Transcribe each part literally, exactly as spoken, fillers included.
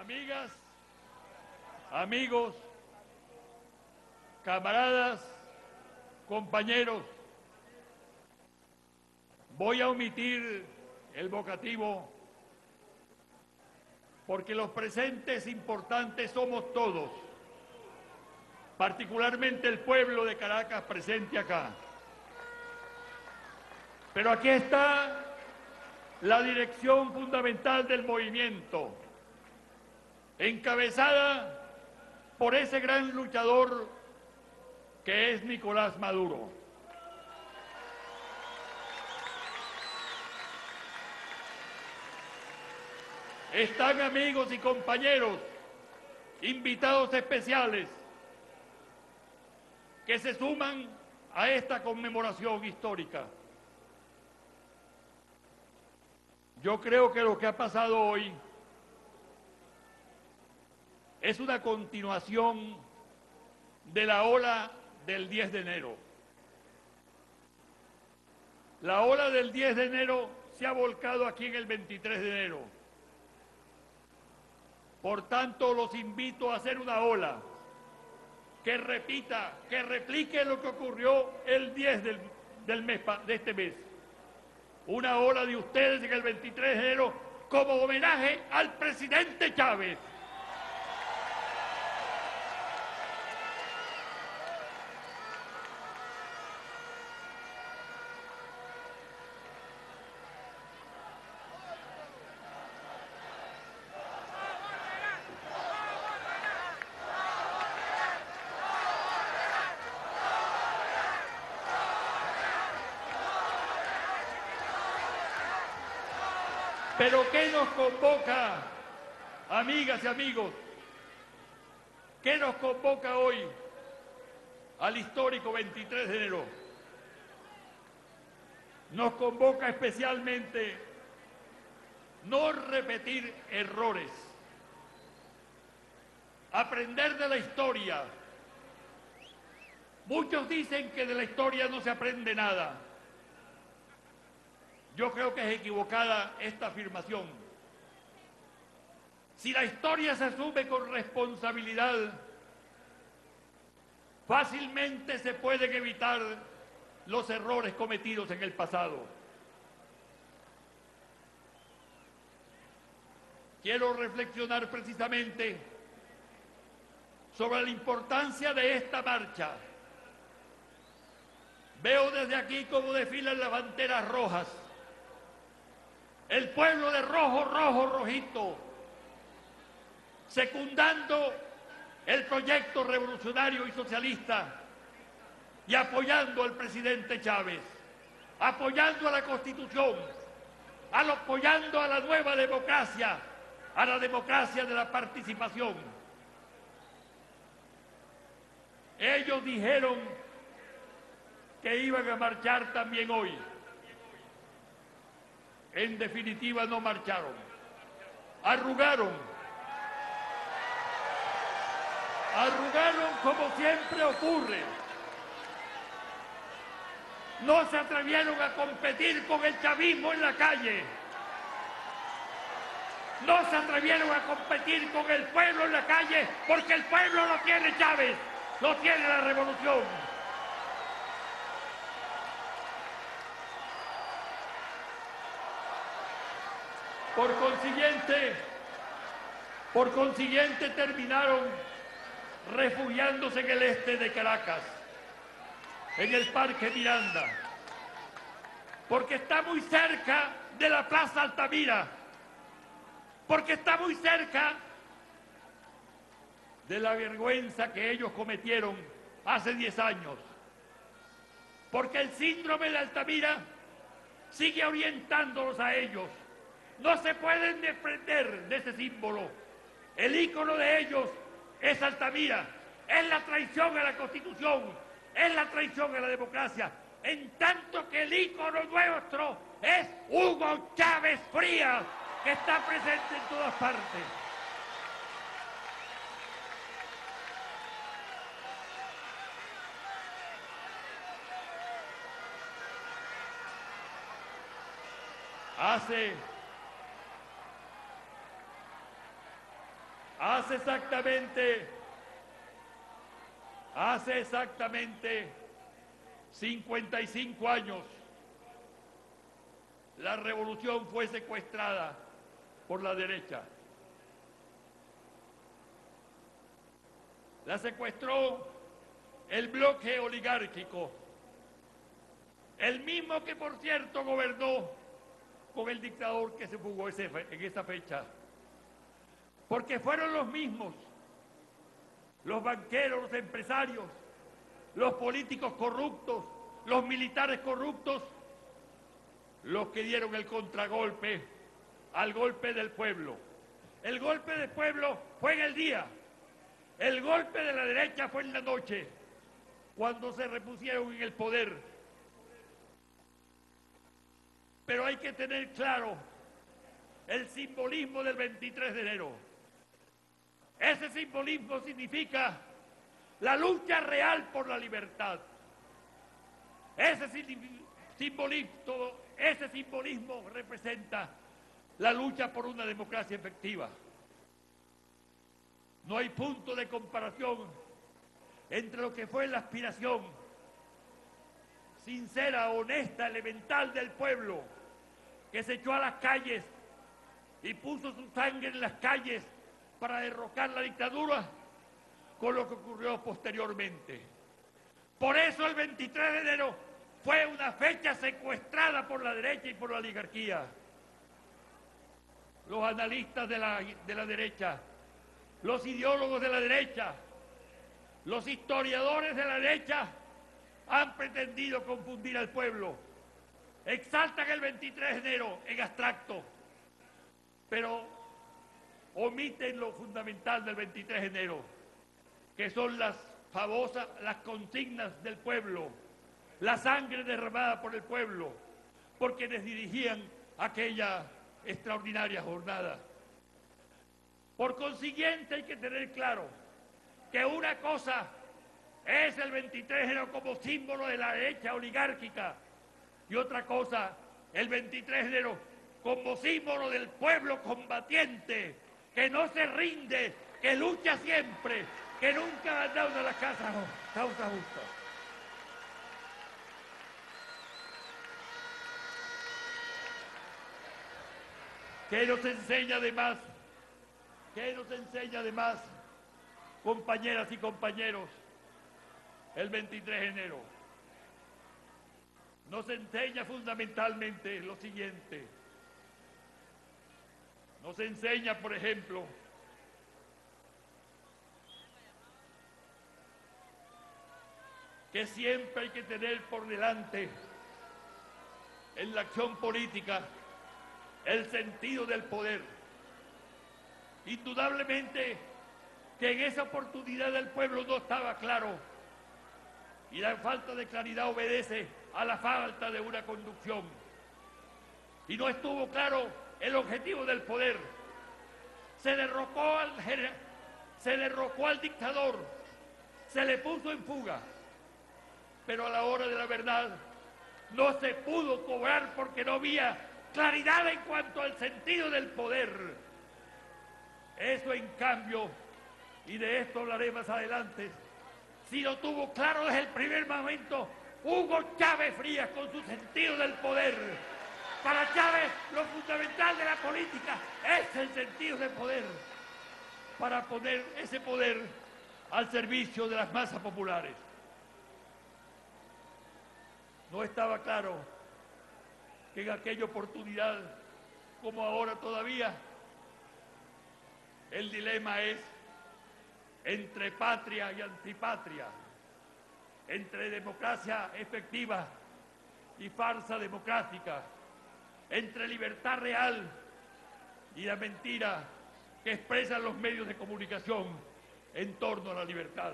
Amigas, amigos, camaradas, compañeros, voy a omitir el vocativo porque los presentes importantes somos todos, particularmente el pueblo de Caracas presente acá. Pero aquí está la dirección fundamental del movimiento, encabezada por ese gran luchador que es Nicolás Maduro. Están amigos y compañeros, invitados especiales, que se suman a esta conmemoración histórica. Yo creo que lo que ha pasado hoy es una continuación de la ola del diez de enero. La ola del diez de enero se ha volcado aquí en el veintitrés de enero. Por tanto, los invito a hacer una ola que repita, que replique lo que ocurrió el diez del, del mes, de este mes. Una ola de ustedes en el veintitrés de enero como homenaje al presidente Chávez. Pero ¿qué nos convoca, amigas y amigos? ¿Qué nos convoca hoy al histórico veintitrés de enero? Nos convoca especialmente no repetir errores, aprender de la historia. Muchos dicen que de la historia no se aprende nada. Yo creo que es equivocada esta afirmación. Si la historia se asume con responsabilidad, fácilmente se pueden evitar los errores cometidos en el pasado. Quiero reflexionar precisamente sobre la importancia de esta marcha. Veo desde aquí cómo desfilan las banderas rojas. El pueblo de rojo, rojo, rojito, secundando el proyecto revolucionario y socialista y apoyando al presidente Chávez, apoyando a la Constitución, apoyando a la nueva democracia, a la democracia de la participación. Ellos dijeron que iban a marchar también hoy. En definitiva, no marcharon, arrugaron, arrugaron como siempre ocurre. No se atrevieron a competir con el chavismo en la calle, no se atrevieron a competir con el pueblo en la calle, porque el pueblo no tiene Chávez, no tiene la revolución. Por consiguiente, por consiguiente terminaron refugiándose en el este de Caracas, en el Parque Miranda, porque está muy cerca de la Plaza Altamira, porque está muy cerca de la vergüenza que ellos cometieron hace diez años, porque el síndrome de Altamira sigue orientándolos a ellos. No se pueden desprender de ese símbolo. El ícono de ellos es Altamira, es la traición a la Constitución, es la traición a la democracia, en tanto que el ícono nuestro es Hugo Chávez Frías, que está presente en todas partes. Hace Hace exactamente, hace exactamente cincuenta y cinco años, la revolución fue secuestrada por la derecha. La secuestró el bloque oligárquico, el mismo que, por cierto, gobernó con el dictador que se fugó ese, en esa fecha. Porque fueron los mismos, los banqueros, los empresarios, los políticos corruptos, los militares corruptos, los que dieron el contragolpe al golpe del pueblo. El golpe del pueblo fue en el día, el golpe de la derecha fue en la noche, cuando se repusieron en el poder. Pero hay que tener claro el simbolismo del veintitrés de enero. Ese simbolismo significa la lucha real por la libertad. Ese simbolismo, ese simbolismo representa la lucha por una democracia efectiva. No hay punto de comparación entre lo que fue la aspiración sincera, honesta, elemental del pueblo, que se echó a las calles y puso su sangre en las calles para derrocar la dictadura, con lo que ocurrió posteriormente. Por eso el veintitrés de enero fue una fecha secuestrada por la derecha y por la oligarquía. Los analistas de la, de la derecha, los ideólogos de la derecha, los historiadores de la derecha han pretendido confundir al pueblo. Exaltan el veintitrés de enero en abstracto, pero omiten lo fundamental del veintitrés de enero, que son las famosas, las consignas del pueblo, la sangre derramada por el pueblo, por quienes dirigían aquella extraordinaria jornada. Por consiguiente, hay que tener claro que una cosa es el veintitrés de enero como símbolo de la derecha oligárquica y otra cosa el veintitrés de enero como símbolo del pueblo combatiente, que no se rinde, que lucha siempre, que nunca ha dado a la casa, causa justa. ¿Qué nos enseña además? ¿Qué nos enseña además, compañeras y compañeros, el veintitrés de enero? Nos enseña fundamentalmente lo siguiente. Nos enseña, por ejemplo, que siempre hay que tener por delante en la acción política el sentido del poder. Indudablemente que en esa oportunidad el pueblo no estaba claro y la falta de claridad obedece a la falta de una conducción. Y no estuvo claro el objetivo del poder. Se derrocó al, se derrocó al dictador, se le puso en fuga, pero a la hora de la verdad no se pudo cobrar porque no había claridad en cuanto al sentido del poder. Eso, en cambio, y de esto hablaré más adelante, si lo tuvo claro desde el primer momento Hugo Chávez Frías con su sentido del poder. Para Chávez lo fundamental de la política es el sentido del poder, para poner ese poder al servicio de las masas populares. No estaba claro que en aquella oportunidad, como ahora todavía, el dilema es entre patria y antipatria, entre democracia efectiva y farsa democrática, entre libertad real y la mentira que expresan los medios de comunicación en torno a la libertad.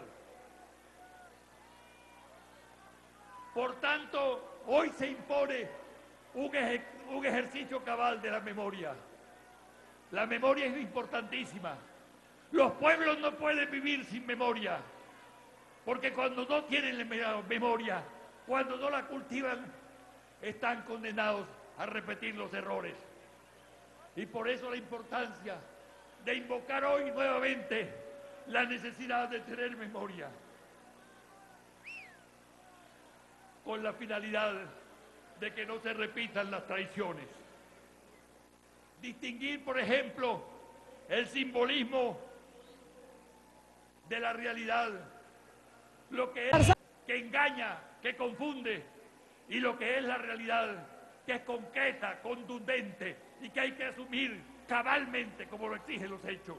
Por tanto, hoy se impone un, eje, un ejercicio cabal de la memoria. La memoria es importantísima. Los pueblos no pueden vivir sin memoria, porque cuando no tienen memoria, cuando no la cultivan, están condenados a repetir los errores. Y por eso la importancia de invocar hoy nuevamente la necesidad de tener memoria, con la finalidad de que no se repitan las traiciones. Distinguir, por ejemplo, el simbolismo de la realidad, lo que es que engaña, que confunde, y lo que es la realidad, que es concreta, contundente y que hay que asumir cabalmente como lo exigen los hechos.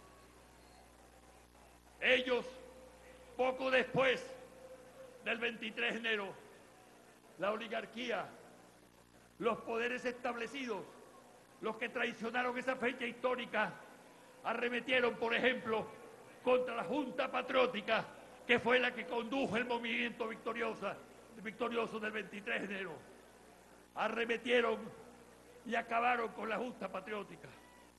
Ellos, poco después del veintitrés de enero, la oligarquía, los poderes establecidos, los que traicionaron esa fecha histórica, arremetieron, por ejemplo, contra la Junta Patriótica, que fue la que condujo el movimiento victorioso, victorioso del veintitrés de enero. Arremetieron y acabaron con la Junta Patriótica.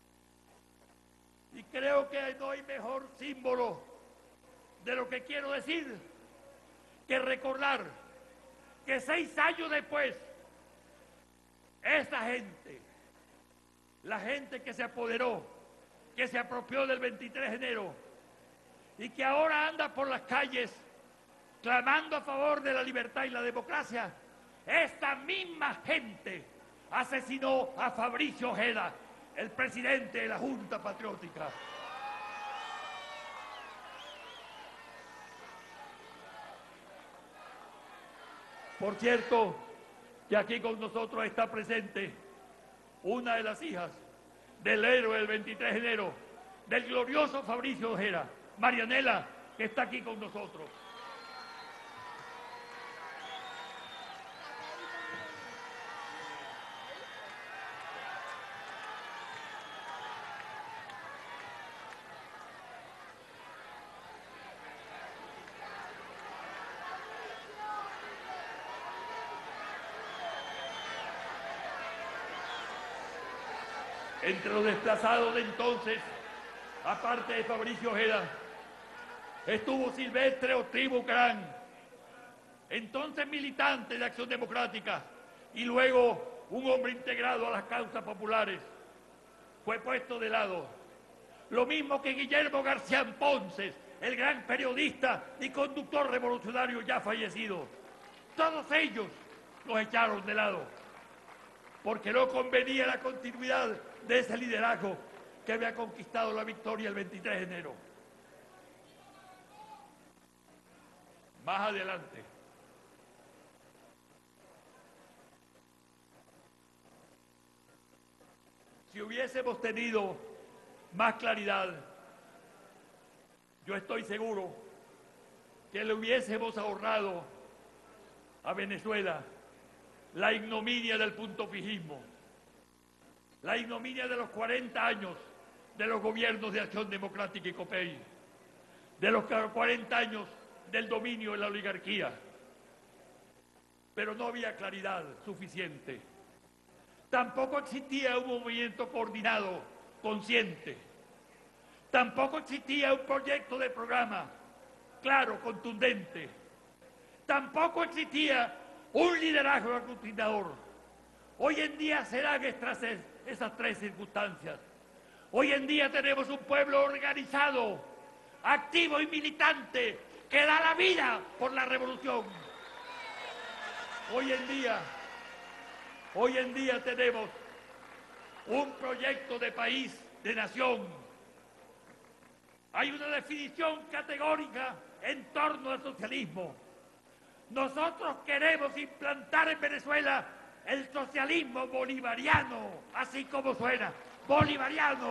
Y creo que no hay mejor símbolo de lo que quiero decir que recordar que seis años después, esa gente, la gente que se apoderó, que se apropió del veintitrés de enero y que ahora anda por las calles clamando a favor de la libertad y la democracia, esta misma gente asesinó a Fabricio Ojeda, el presidente de la Junta Patriótica. Por cierto, que aquí con nosotros está presente una de las hijas del héroe del veintitrés de enero, del glorioso Fabricio Ojeda, Marianela, que está aquí con nosotros. Entre los desplazados de entonces, aparte de Fabricio Ojeda, estuvo Silvestre Ortiz Bucarán, entonces militante de Acción Democrática y luego un hombre integrado a las causas populares. Fue puesto de lado. Lo mismo que Guillermo García Ponce, el gran periodista y conductor revolucionario ya fallecido. Todos ellos los echaron de lado, porque no convenía la continuidad de ese liderazgo que había conquistado la victoria el veintitrés de enero. Más adelante, si hubiésemos tenido más claridad, yo estoy seguro que le hubiésemos ahorrado a Venezuela la ignominia del puntofijismo, la ignominia de los cuarenta años de los gobiernos de Acción Democrática y COPEI, de los cuarenta años del dominio de la oligarquía. Pero no había claridad suficiente. Tampoco existía un movimiento coordinado, consciente. Tampoco existía un proyecto de programa claro, contundente. Tampoco existía un liderazgo aglutinador. Hoy en día se dan estas, esas tres circunstancias. Hoy en día tenemos un pueblo organizado, activo y militante, que da la vida por la revolución. Hoy en día, hoy en día tenemos un proyecto de país, de nación. Hay una definición categórica en torno al socialismo. Nosotros queremos implantar en Venezuela el socialismo bolivariano, así como suena, bolivariano.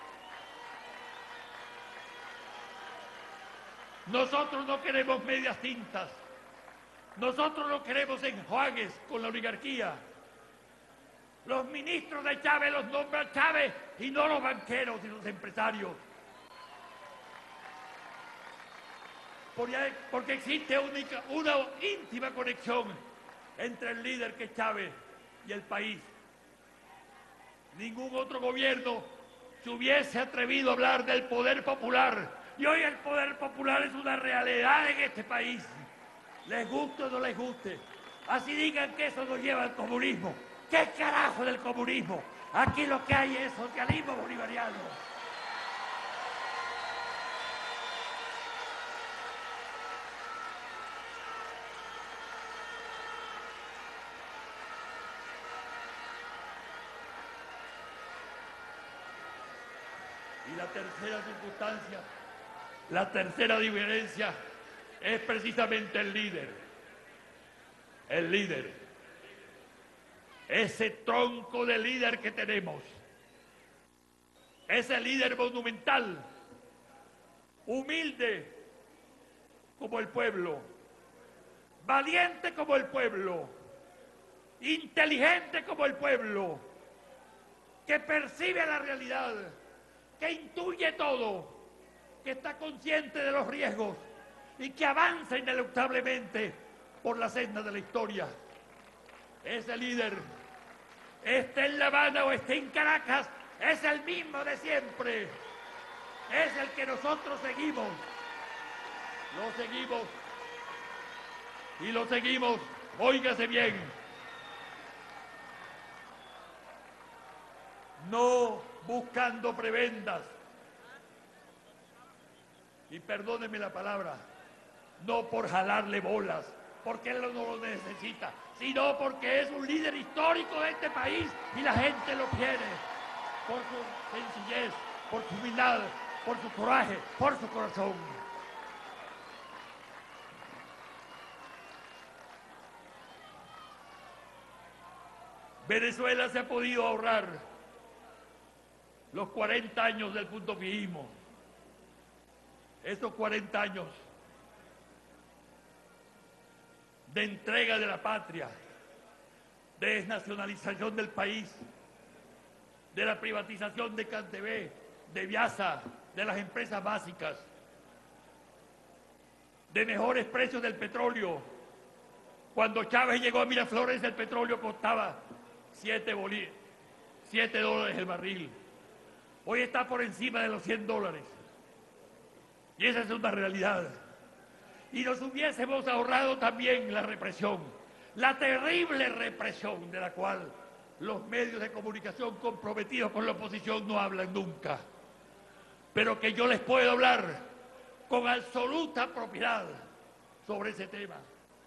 Nosotros no queremos medias tintas. Nosotros no queremos enjuagues con la oligarquía. Los ministros de Chávez los nombra Chávez y no los banqueros y los empresarios. Porque existe única, una íntima conexión entre el líder que es Chávez y el país. Ningún otro gobierno se hubiese atrevido a hablar del poder popular. Y hoy el poder popular es una realidad en este país. Les guste o no les guste. Así digan que eso nos lleva al comunismo. ¿Qué carajo del comunismo? Aquí lo que hay es socialismo bolivariano. Y la tercera circunstancia, la tercera diferencia es precisamente el líder. El líder. Ese tronco de líder que tenemos. Ese líder monumental, humilde como el pueblo, valiente como el pueblo, inteligente como el pueblo, que percibe la realidad, que intuye todo, que está consciente de los riesgos y que avanza ineluctablemente por la senda de la historia. Ese líder, esté en La Habana o esté en Caracas, es el mismo de siempre. Es el que nosotros seguimos. Lo seguimos. Y lo seguimos, óigase bien, no buscando prebendas. Y perdóneme la palabra, no por jalarle bolas, porque él no lo necesita, sino porque es un líder histórico de este país y la gente lo quiere. Por su sencillez, por su humildad, por su coraje, por su corazón. Venezuela se ha podido ahorrar los cuarenta años del punto fijismo. Estos cuarenta años de entrega de la patria, de desnacionalización del país, de la privatización de Cantebé, de Viasa, de las empresas básicas, de mejores precios del petróleo. Cuando Chávez llegó a Miraflores, el petróleo costaba siete dólares el barril. Hoy está por encima de los cien dólares. Y esa es una realidad. Y nos hubiésemos ahorrado también la represión, la terrible represión de la cual los medios de comunicación comprometidos con la oposición no hablan nunca, pero que yo les puedo hablar con absoluta propiedad sobre ese tema.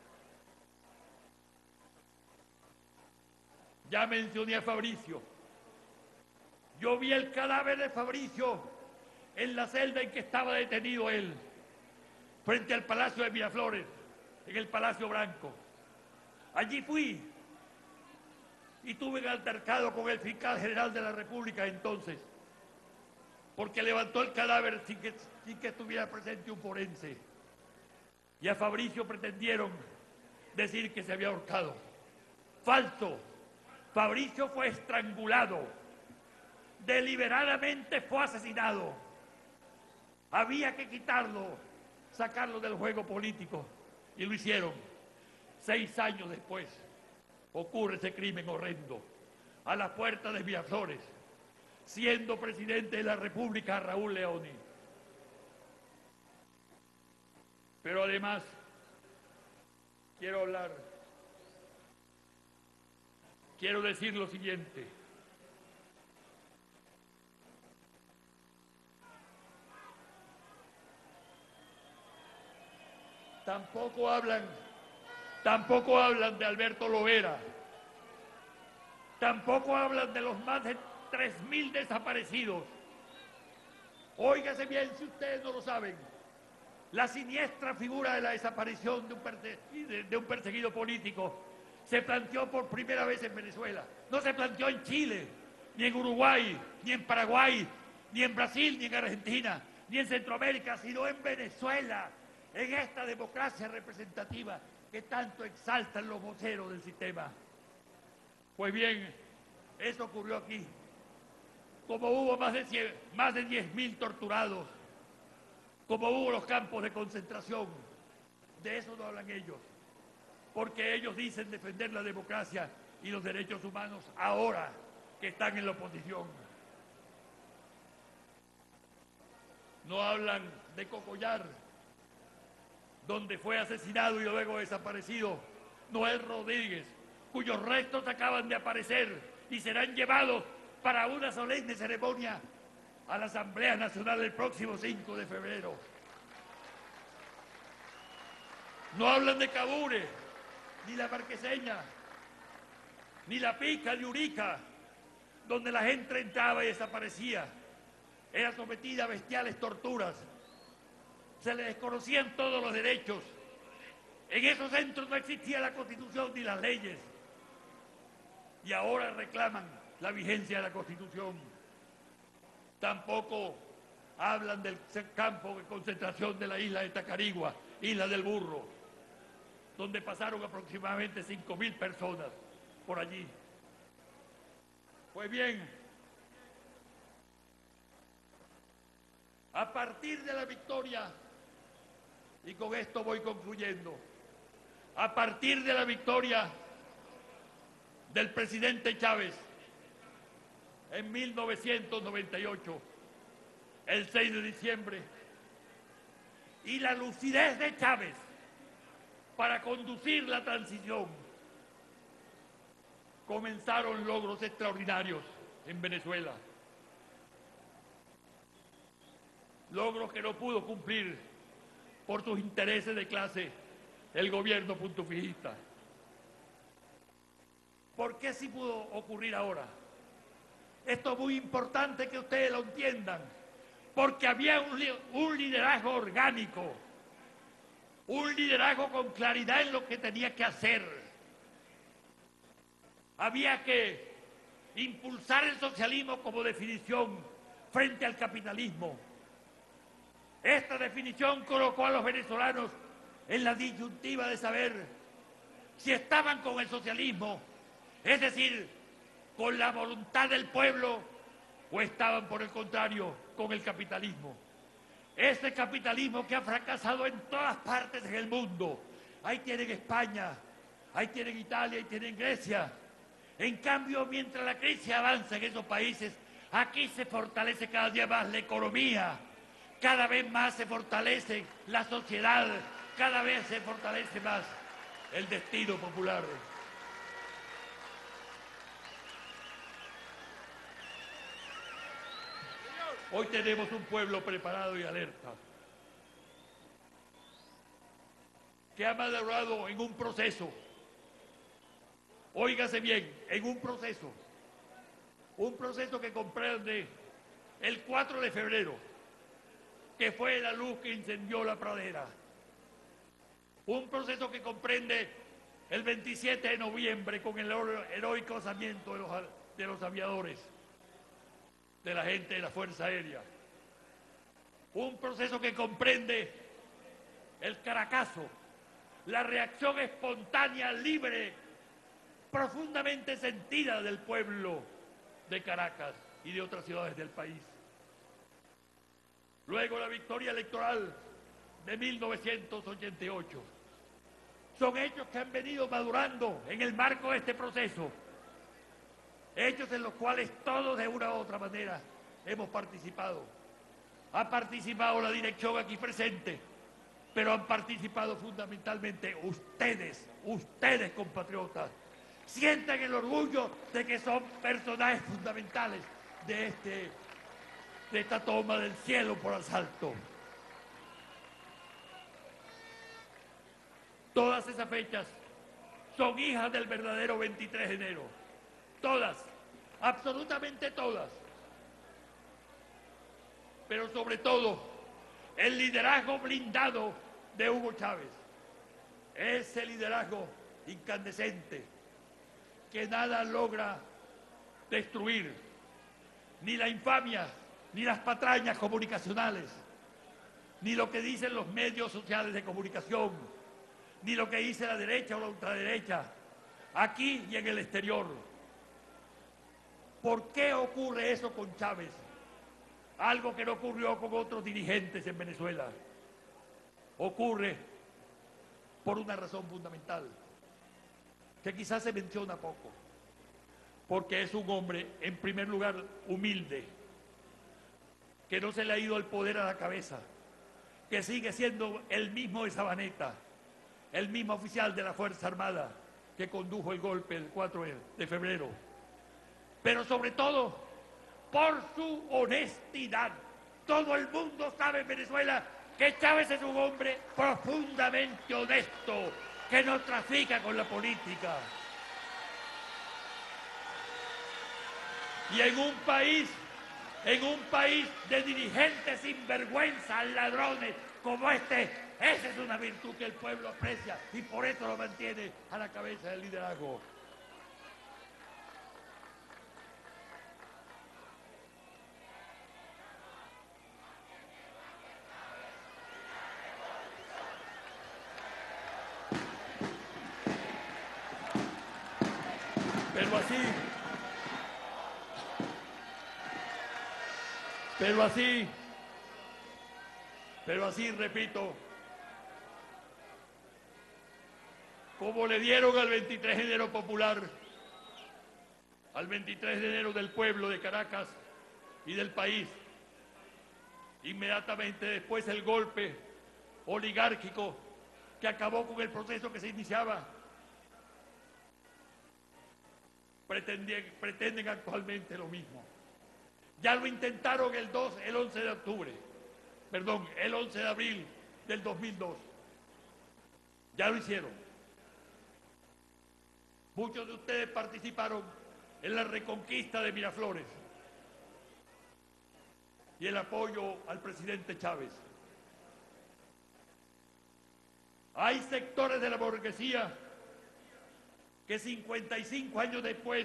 Ya mencioné a Fabricio. Yo vi el cadáver de Fabricio en la celda en que estaba detenido él, frente al Palacio de Miraflores, en el Palacio Branco. Allí fui y tuve un altercado con el fiscal general de la República entonces, porque levantó el cadáver sin que, sin que estuviera presente un forense. Y a Fabricio pretendieron decir que se había ahorcado. Falso. Fabricio fue estrangulado. Deliberadamente fue asesinado. Había que quitarlo, sacarlo del juego político. Y lo hicieron. Seis años después ocurre ese crimen horrendo a las puertas de Miraflores, siendo presidente de la República Raúl Leoni. Pero además, quiero hablar, quiero decir lo siguiente. Tampoco hablan, tampoco hablan de Alberto Lovera, tampoco hablan de los más de tres mil desaparecidos. Óigase bien si ustedes no lo saben. La siniestra figura de la desaparición de un, perse de un perseguido político se planteó por primera vez en Venezuela. No se planteó en Chile, ni en Uruguay, ni en Paraguay, ni en Brasil, ni en Argentina, ni en Centroamérica, sino en Venezuela, en esta democracia representativa que tanto exaltan los voceros del sistema. Pues bien, eso ocurrió aquí. Como hubo más de, más de diez mil torturados, como hubo los campos de concentración, de eso no hablan ellos, porque ellos dicen defender la democracia y los derechos humanos ahora que están en la oposición. No hablan de Cocollar, donde fue asesinado y luego desaparecido Noel Rodríguez, cuyos restos acaban de aparecer y serán llevados para una solemne ceremonia a la Asamblea Nacional el próximo cinco de febrero. No hablan de Cabure, ni la Marqueseña, ni la Pica, ni Urica, donde la gente entraba y desaparecía. era sometida a bestiales torturas, se le desconocían todos los derechos. En esos centros no existía la Constitución ni las leyes. Y ahora reclaman la vigencia de la Constitución. Tampoco hablan del campo de concentración de la isla de Tacarigua, Isla del Burro, donde pasaron aproximadamente cinco mil personas por allí. Pues bien, a partir de la victoria, y con esto voy concluyendo, a partir de la victoria del presidente Chávez en mil novecientos noventa y ocho, el seis de diciembre, y la lucidez de Chávez para conducir la transición, comenzaron logros extraordinarios en Venezuela. Logros que no pudo cumplir por sus intereses de clase el gobierno puntufijista. ¿Por qué sí pudo ocurrir ahora? Esto es muy importante que ustedes lo entiendan, porque había un, un liderazgo orgánico, un liderazgo con claridad en lo que tenía que hacer. Había que impulsar el socialismo como definición frente al capitalismo. Esta definición colocó a los venezolanos en la disyuntiva de saber si estaban con el socialismo, es decir, con la voluntad del pueblo, o estaban, por el contrario, con el capitalismo. Ese capitalismo que ha fracasado en todas partes del mundo. Ahí tienen España, ahí tienen Italia, ahí tienen Grecia. En cambio, mientras la crisis avanza en esos países, aquí se fortalece cada día más la economía, cada vez más se fortalece la sociedad, cada vez se fortalece más el destino popular. Hoy tenemos un pueblo preparado y alerta, que ha madurado en un proceso. Óigase bien, en un proceso, un proceso que comprende el cuatro de febrero, que fue la luz que incendió la pradera. Un proceso que comprende el veintisiete de noviembre con el heroico alzamiento de los, de los aviadores, de la gente de la Fuerza Aérea. Un proceso que comprende el Caracazo, la reacción espontánea, libre, profundamente sentida del pueblo de Caracas y de otras ciudades del país. Luego la victoria electoral de mil novecientos ochenta y ocho. Son hechos que han venido madurando en el marco de este proceso. Hechos en los cuales todos de una u otra manera hemos participado. Ha participado la dirección aquí presente, pero han participado fundamentalmente ustedes, ustedes compatriotas. Sientan el orgullo de que son personajes fundamentales de, este, de esta toma del cielo por asalto. Todas esas fechas son hijas del verdadero veintitrés de enero. Todas, absolutamente todas. Pero sobre todo, el liderazgo blindado de Hugo Chávez. Ese liderazgo incandescente que nada logra destruir, ni la infamia, ni las patrañas comunicacionales, ni lo que dicen los medios sociales de comunicación, ni lo que dice la derecha o la ultraderecha, aquí y en el exterior. ¿Por qué ocurre eso con Chávez? Algo que no ocurrió con otros dirigentes en Venezuela. Ocurre por una razón fundamental, que quizás se menciona poco, porque es un hombre, en primer lugar, humilde, que no se le ha ido el poder a la cabeza, que sigue siendo el mismo de Sabaneta, el mismo oficial de la Fuerza Armada que condujo el golpe el cuatro de febrero, pero sobre todo por su honestidad. Todo el mundo sabe en Venezuela que Chávez es un hombre profundamente honesto, que no trafica con la política. Y en un país En un país de dirigentes sinvergüenzas, ladrones como este, esa es una virtud que el pueblo aprecia y por eso lo mantiene a la cabeza del liderazgo. Pero así, pero así, pero así, repito, como le dieron al veintitrés de enero popular, al veintitrés de enero del pueblo de Caracas y del país, inmediatamente después el golpe oligárquico que acabó con el proceso que se iniciaba, pretenden, pretenden actualmente lo mismo. Ya lo intentaron el, dos, el once de octubre, perdón, el once de abril del dos mil dos. Ya lo hicieron. Muchos de ustedes participaron en la reconquista de Miraflores y el apoyo al presidente Chávez. Hay sectores de la burguesía que cincuenta y cinco años después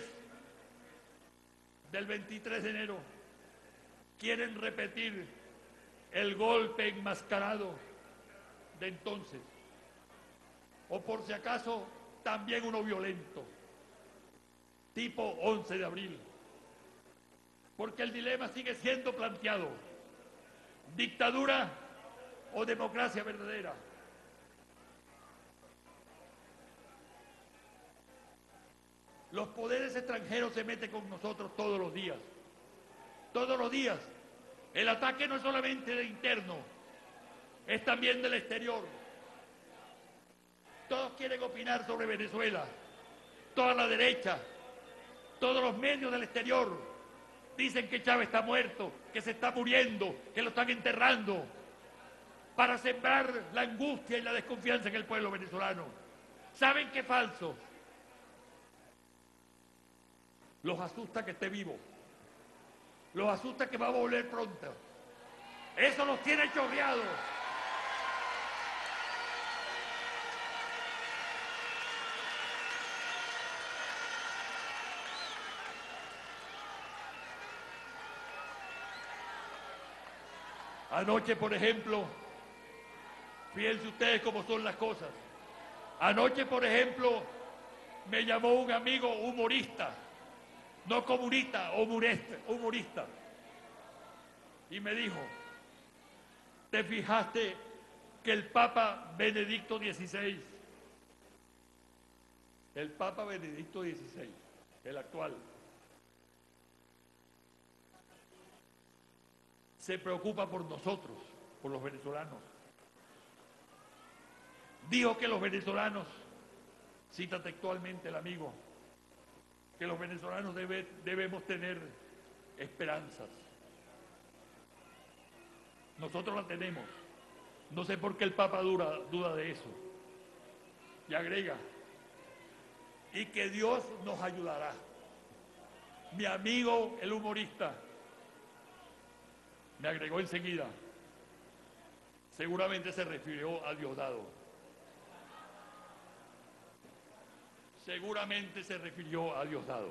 del veintitrés de enero quieren repetir el golpe enmascarado de entonces, o por si acaso también uno violento, tipo once de abril, porque el dilema sigue siendo planteado: dictadura o democracia verdadera. Los poderes extranjeros se meten con nosotros todos los días. Todos los días. El ataque no es solamente de interno, es también del exterior. Todos quieren opinar sobre Venezuela. Toda la derecha, todos los medios del exterior dicen que Chávez está muerto, que se está muriendo, que lo están enterrando, para sembrar la angustia y la desconfianza en el pueblo venezolano. ¿Saben qué es falso? Los asusta que esté vivo. Los asusta que va a volver pronto. Eso los tiene chorreados. Anoche, por ejemplo, fíjense ustedes cómo son las cosas. Anoche, por ejemplo, me llamó un amigo humorista, no comunista, humorista, humorista, y me dijo: ¿te fijaste que el Papa Benedicto dieciséis, el Papa Benedicto dieciséis, el actual, se preocupa por nosotros, por los venezolanos? Dijo que los venezolanos, cita textualmente el amigo, que los venezolanos debe, debemos tener esperanzas. Nosotros la tenemos. No sé por qué el Papa dura, duda de eso. Y agrega: y que Dios nos ayudará. Mi amigo, el humorista, me agregó enseguida: seguramente se refirió a Diosdado. Seguramente se refirió a Diosdado.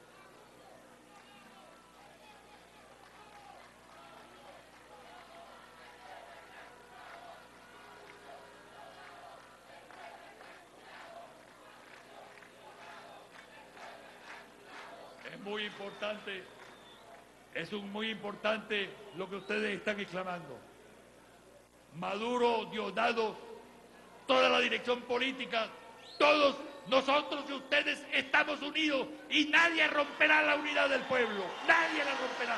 Es muy importante, es un muy importante lo que ustedes están exclamando. Maduro, Diosdado, toda la dirección política, todos nosotros y ustedes estamos unidos y nadie romperá la unidad del pueblo, nadie la romperá.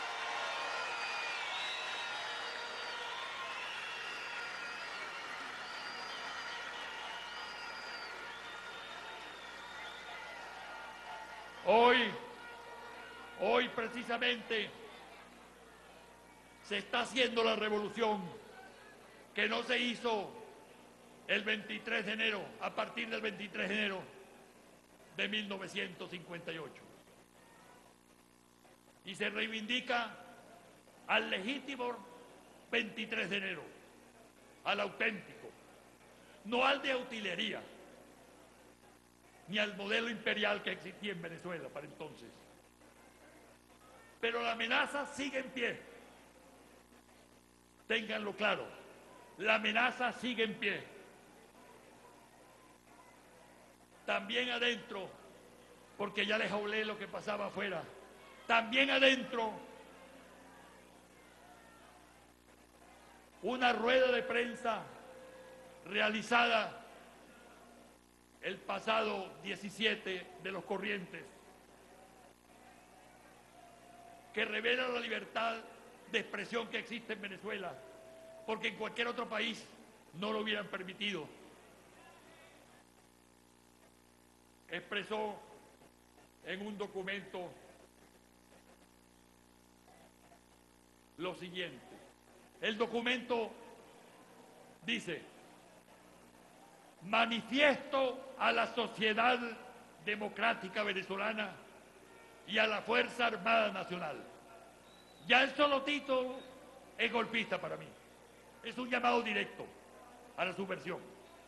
Hoy, hoy precisamente se está haciendo la revolución que no se hizo el veintitrés de enero, a partir del veintitrés de enero de mil novecientos cincuenta y ocho. Y se reivindica al legítimo veintitrés de enero, al auténtico, no al de utilería, ni al modelo imperial que existía en Venezuela para entonces. Pero la amenaza sigue en pie. Ténganlo claro, la amenaza sigue en pie. También adentro, porque ya les hablé lo que pasaba afuera, también adentro, una rueda de prensa realizada el pasado diecisiete de los Corrientes, que revela la libertad de expresión que existe en Venezuela, porque en cualquier otro país no lo hubieran permitido. Expresó en un documento lo siguiente. El documento dice: manifiesto a la sociedad democrática venezolana y a la Fuerza Armada Nacional. Ya el solo título es golpista para mí. Es un llamado directo a la subversión.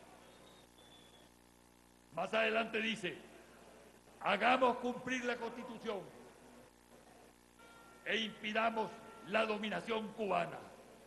Más adelante dice: hagamos cumplir la Constitución e impidamos la dominación cubana.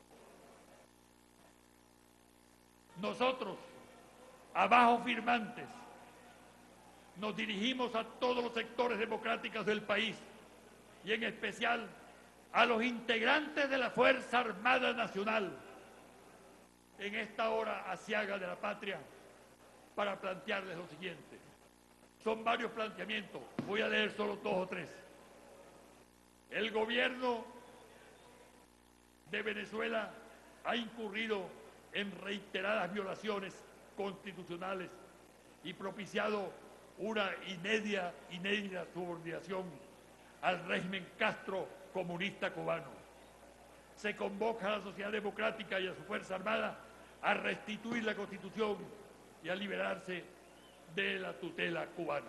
Nosotros, abajo firmantes, nos dirigimos a todos los sectores democráticos del país y en especial a los integrantes de la Fuerza Armada Nacional en esta hora aciaga de la patria para plantearles lo siguiente. Son varios planteamientos, voy a leer solo dos o tres. El gobierno de Venezuela ha incurrido en reiteradas violaciones constitucionales y propiciado una inédita, inédita subordinación al régimen Castro comunista cubano. Se convoca a la sociedad democrática y a su Fuerza Armada a restituir la Constitución y a liberarse de la tutela cubana.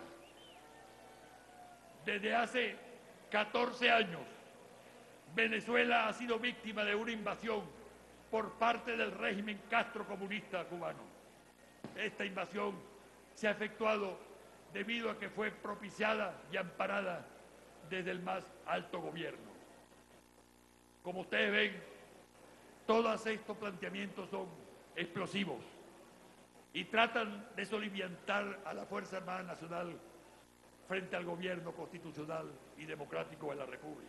Desde hace catorce años, Venezuela ha sido víctima de una invasión por parte del régimen Castro comunista cubano. Esta invasión se ha efectuado debido a que fue propiciada y amparada desde el más alto gobierno. Como ustedes ven, todos estos planteamientos son explosivos y tratan de soliviantar a la Fuerza Armada Nacional frente al gobierno constitucional y democrático de la República.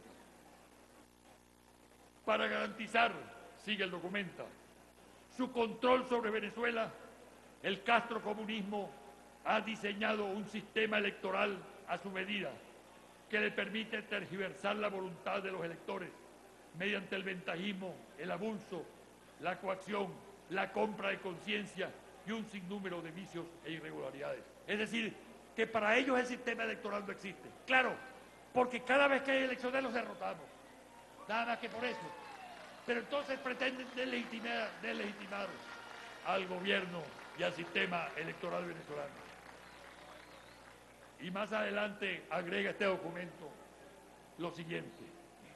Para garantizar, sigue el documento, su control sobre Venezuela, el castrocomunismo ha diseñado un sistema electoral a su medida que le permite tergiversar la voluntad de los electores mediante el ventajismo, el abuso, la coacción, la compra de conciencia y un sinnúmero de vicios e irregularidades. Es decir, que para ellos el sistema electoral no existe. Claro, porque cada vez que hay elecciones los derrotamos. Nada más que por eso. Pero entonces pretenden delegitimar, delegitimar al gobierno y al sistema electoral venezolano. Y más adelante agrega este documento lo siguiente.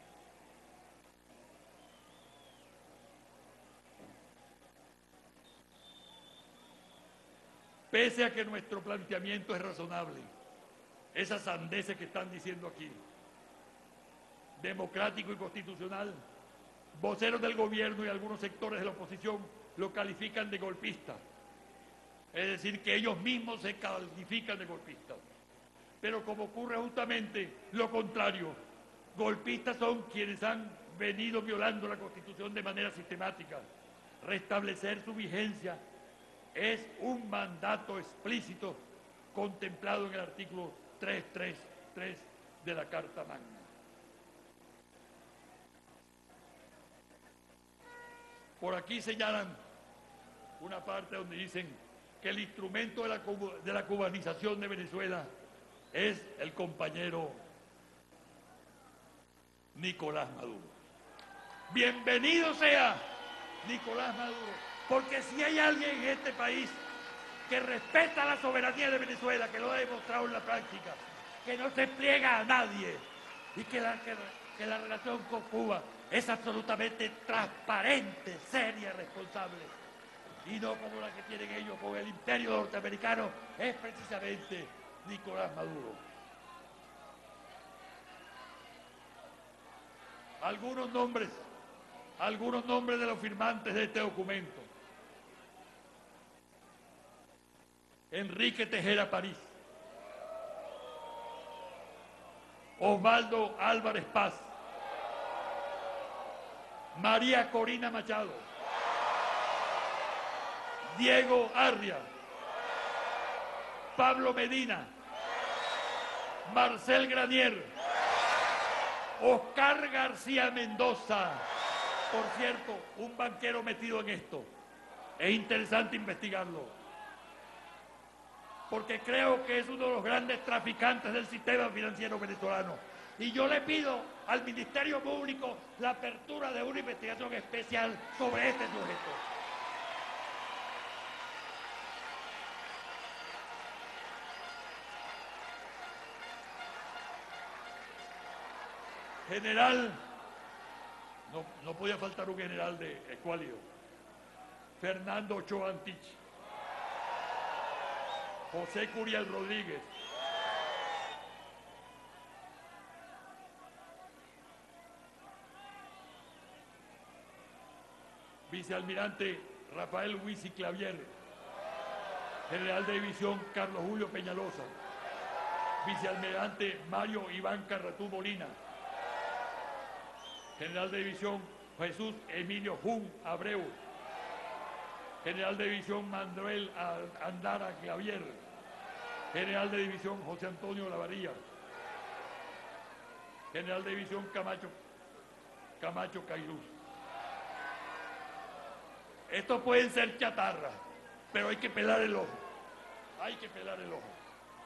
Pese a que nuestro planteamiento es razonable, esas sandeces que están diciendo aquí, democrático y constitucional, voceros del gobierno y algunos sectores de la oposición lo califican de golpista. Es decir, que ellos mismos se califican de golpistas. Pero como ocurre justamente lo contrario, golpistas son quienes han venido violando la Constitución de manera sistemática. Restablecer su vigencia es un mandato explícito contemplado en el artículo trescientos treinta y tres de la Carta Magna. Por aquí señalan una parte donde dicen que el instrumento de la, de la cubanización de Venezuela es el compañero Nicolás Maduro. Bienvenido sea Nicolás Maduro, porque si hay alguien en este país que respeta la soberanía de Venezuela, que lo ha demostrado en la práctica, que no se pliega a nadie, y que la, que, que la relación con Cuba es absolutamente transparente, seria y responsable, y no como la que tienen ellos con el imperio norteamericano, es precisamente Nicolás Maduro. Algunos nombres, algunos nombres de los firmantes de este documento. Enrique Tejera París, Osvaldo Álvarez Paz, María Corina Machado, Diego Arria, Pablo Medina, Marcel Granier, Oscar García Mendoza. Por cierto, un banquero metido en esto. Es interesante investigarlo, porque creo que es uno de los grandes traficantes del sistema financiero venezolano. Y yo le pido al Ministerio Público la apertura de una investigación especial sobre este sujeto. General, no, no podía faltar un general de Escuálido, Fernando Ochoa Antich, José Curiel Rodríguez, vicealmirante Rafael Huisi Clavier, general de división Carlos Julio Peñalosa, vicealmirante Mario Iván Carratú Molina, general de división Jesús Emilio Jun Abreu, general de división Manuel Andara Clavier, general de división José Antonio Lavarría, general de división Camacho, Camacho Cairuz. Estos pueden ser chatarra, pero hay que pelar el ojo, hay que pelar el ojo.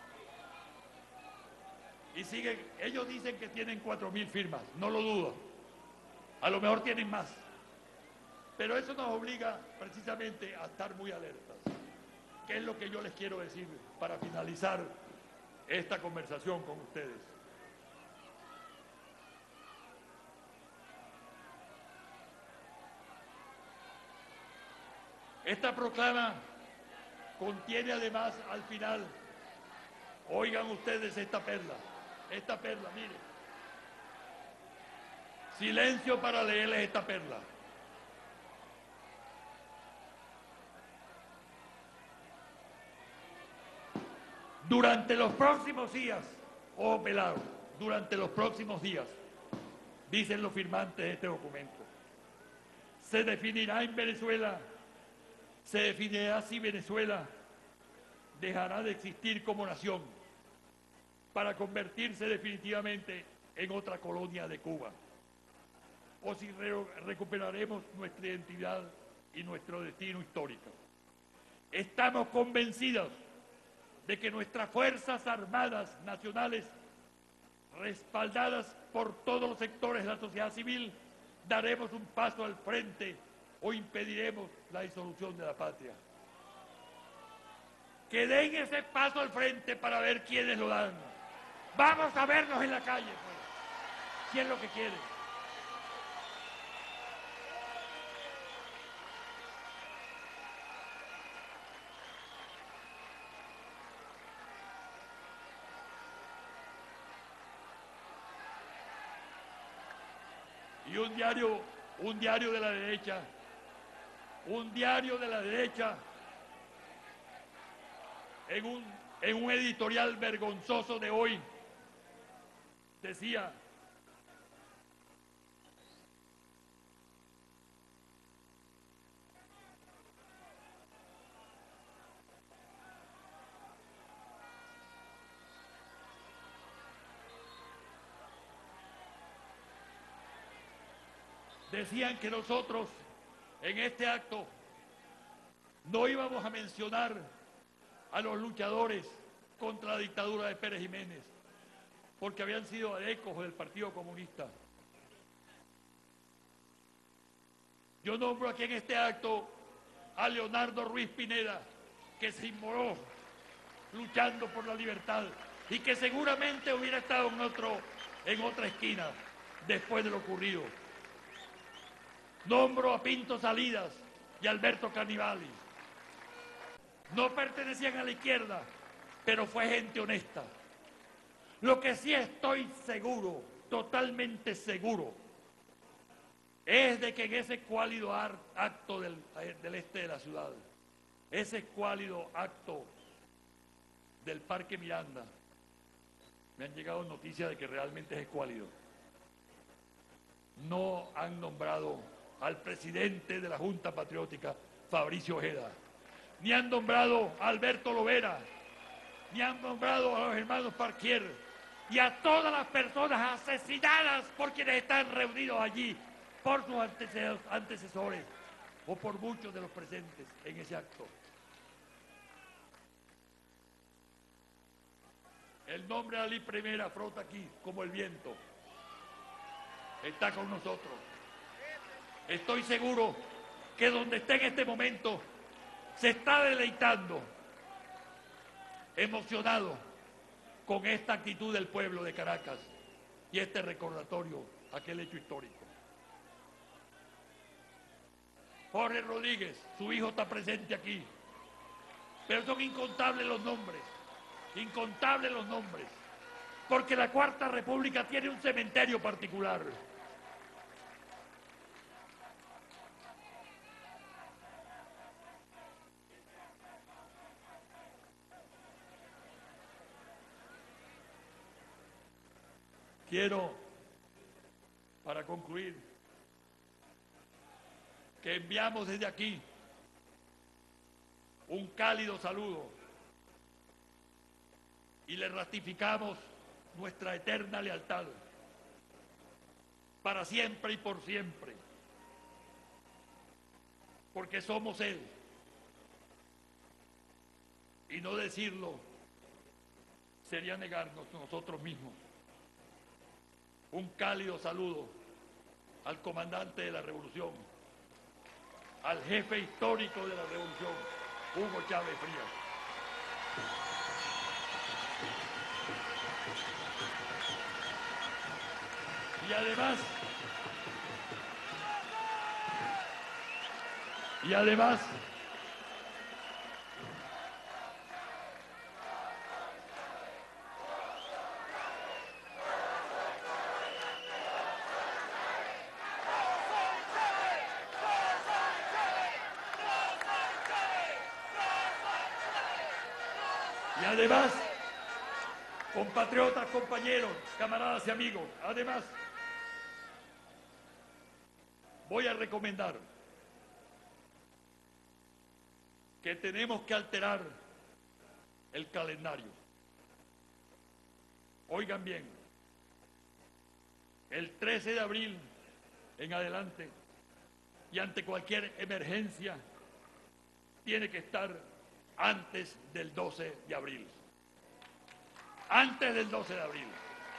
Y siguen, ellos dicen que tienen cuatro mil firmas, no lo dudo. A lo mejor tienen más, pero eso nos obliga precisamente a estar muy alertas. ¿Qué es lo que yo les quiero decir para finalizar esta conversación con ustedes? Esta proclama contiene además al final, oigan ustedes esta perla, esta perla, miren. Silencio para leerles esta perla. Durante los próximos días, oh pelado, durante los próximos días, dicen los firmantes de este documento, se definirá en Venezuela, se definirá si Venezuela dejará de existir como nación para convertirse definitivamente en otra colonia de Cuba, o si re recuperaremos nuestra identidad y nuestro destino histórico. Estamos convencidos de que nuestras Fuerzas Armadas Nacionales, respaldadas por todos los sectores de la sociedad civil, daremos un paso al frente o impediremos la disolución de la patria. Que den ese paso al frente para ver quiénes lo dan. Vamos a vernos en la calle, pues, si es lo que quieren. Y un diario, un diario de la derecha, un diario de la derecha, en un, en un editorial vergonzoso de hoy, decía: decían que nosotros en este acto no íbamos a mencionar a los luchadores contra la dictadura de Pérez Jiménez, porque habían sido adecos del Partido Comunista. Yo nombro aquí en este acto a Leonardo Ruiz Pineda, que se inmoló luchando por la libertad y que seguramente hubiera estado en otro en otra esquina después de lo ocurrido. Nombro a Pinto Salidas y Alberto Carnivali. No pertenecían a la izquierda, pero fue gente honesta. Lo que sí estoy seguro, totalmente seguro, es de que en ese escuálido acto del, del este de la ciudad, ese escuálido acto del Parque Miranda, me han llegado noticias de que realmente es escuálido. No han nombrado al presidente de la Junta Patriótica, Fabricio Ojeda, ni han nombrado a Alberto Lovera, ni han nombrado a los hermanos Parquier, y a todas las personas asesinadas por quienes están reunidos allí, por sus antecesores o por muchos de los presentes en ese acto. El nombre de Ali Primera frota aquí como el viento. Está con nosotros. Estoy seguro que donde esté en este momento se está deleitando, emocionado con esta actitud del pueblo de Caracas y este recordatorio a aquel hecho histórico. Jorge Rodríguez, su hijo está presente aquí, pero son incontables los nombres, incontables los nombres, porque la Cuarta República tiene un cementerio particular. Quiero, para concluir, que enviamos desde aquí un cálido saludo y le ratificamos nuestra eterna lealtad para siempre y por siempre, porque somos Él. Y no decirlo sería negarnos nosotros mismos. Un cálido saludo al comandante de la revolución, al jefe histórico de la revolución, Hugo Chávez Frías. Y además, y además, Y además, compatriotas, compañeros, camaradas y amigos, además, voy a recomendar que tenemos que alterar el calendario. Oigan bien, el trece de abril en adelante y ante cualquier emergencia tiene que estar antes del doce de abril. Antes del doce de abril.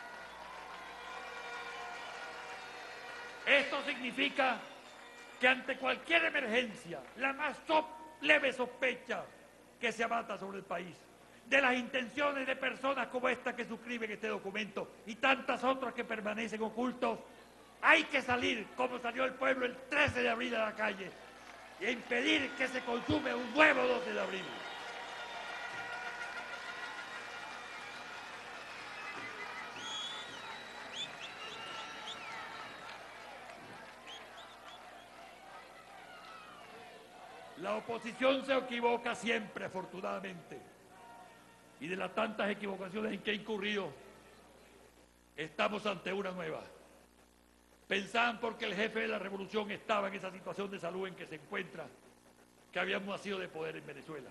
Esto significa que ante cualquier emergencia, la más so- leve sospecha que se abata sobre el país, de las intenciones de personas como esta que suscriben este documento y tantas otras que permanecen ocultos, hay que salir, como salió el pueblo el trece de abril a la calle, y impedir que se consume un nuevo doce de abril. La oposición se equivoca siempre, afortunadamente, y de las tantas equivocaciones en que ha incurrido, estamos ante una nueva. Pensaban porque el jefe de la revolución estaba en esa situación de salud en que se encuentra, que habíamos nacido de poder en Venezuela.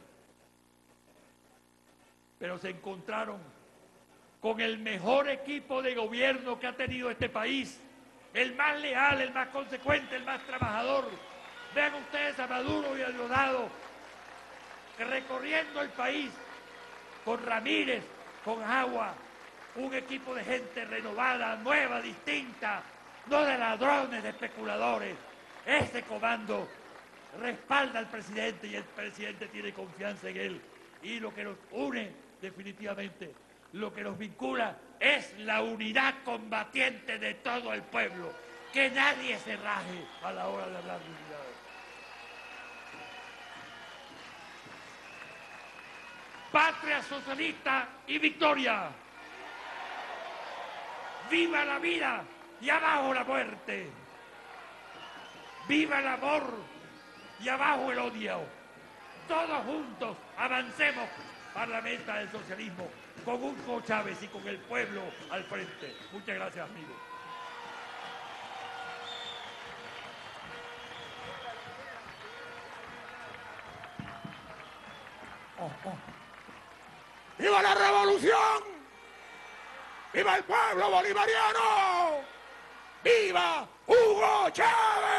Pero se encontraron con el mejor equipo de gobierno que ha tenido este país, el más leal, el más consecuente, el más trabajador. Vean ustedes a Maduro y a Diosdado recorriendo el país con Ramírez, con Agua, un equipo de gente renovada, nueva, distinta, no de ladrones, de especuladores. Ese comando respalda al presidente y el presidente tiene confianza en él. Y lo que nos une definitivamente lo que nos vincula es la unidad combatiente de todo el pueblo. Que nadie se raje a la hora de hablar de unidad. Patria socialista y victoria. ¡Viva la vida y abajo la muerte! ¡Viva el amor y abajo el odio! Todos juntos avancemos para la meta del socialismo con Hugo Chávez y con el pueblo al frente. Muchas gracias, amigos. Oh, oh. ¡Viva la revolución! ¡Viva el pueblo bolivariano! ¡Viva Hugo Chávez!